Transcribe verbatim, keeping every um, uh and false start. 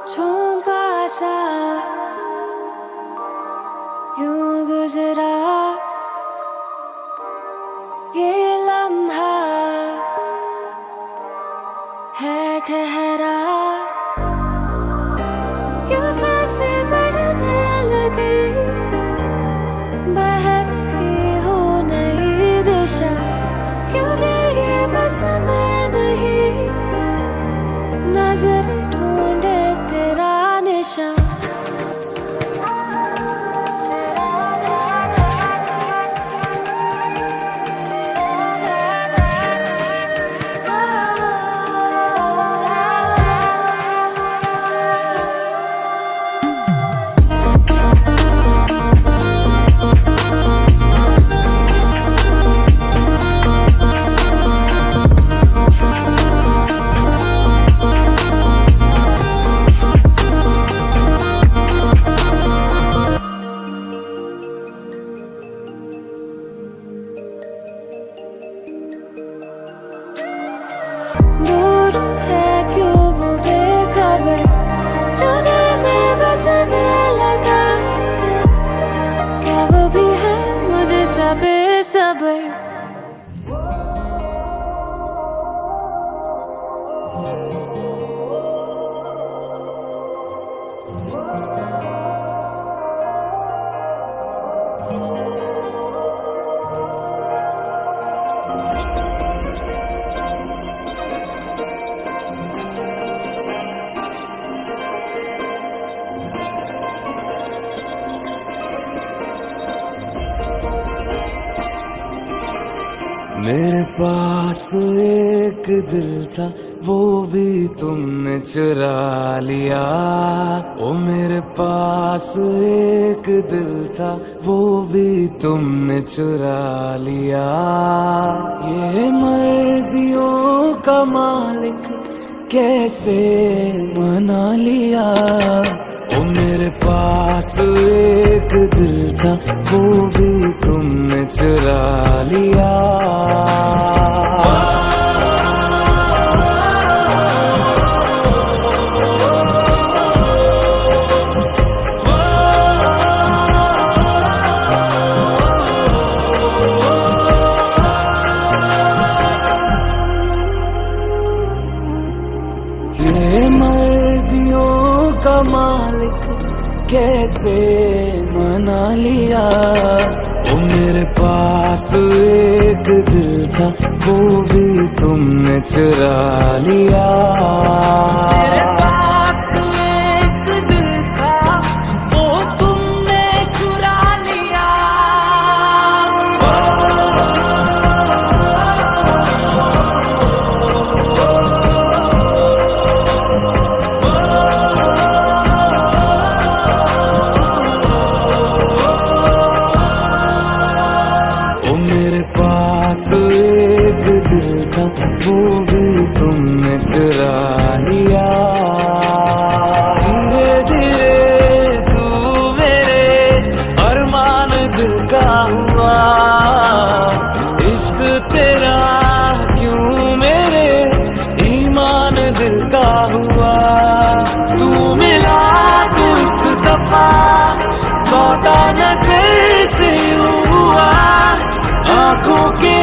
झोंका सा यूं गुजरा ये लम्हा है ठहरा, क्यों सांसें बढ़ने लगी है, बह रही हो नई दिशा, क्यों दिल ये बस में नहीं है, नजर ढूंढे तेरा निशा। दूर है क्यों वो बेखबर, जो दिल में बसने लगा है, क्या वो भी है मुझे सा बेसब्र। मेरे पास एक दिल था वो भी तुमने चुरा लिया, ओ मेरे पास एक दिल था वो भी तुमने चुरा लिया। ये मर्जियों का मालिक कैसे मना लिया, ओ मेरे पास एक दिल था वो भी तुमने चुरा लिया। ये मर्जियों का मालिक कैसे मना लिया, ओ मेरे पास एक दिल था वो भी तुमने चुरा लिया। मेरे पास एक दिल था वो तुमने चुरा लिया। मेरे पास एक दिल था वो भी तुमने चुरा लिया। धीरे धीरे तू मेरे अरमान दिल का हुआ, इश्क तेरा क्यों मेरे ईमान दिल का हुआ। तू मिला तो इस दफा सौदा नजर से हुआ, आंखों के